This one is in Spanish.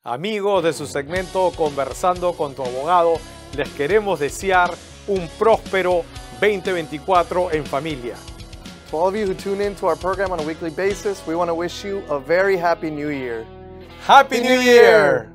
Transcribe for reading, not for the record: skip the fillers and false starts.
Amigos de su segmento Conversando con tu Abogado, les queremos desear un próspero 2024 en familia. To all of you who tune in to our program on a weekly basis, we want to wish you a very happy new year. Happy New Year!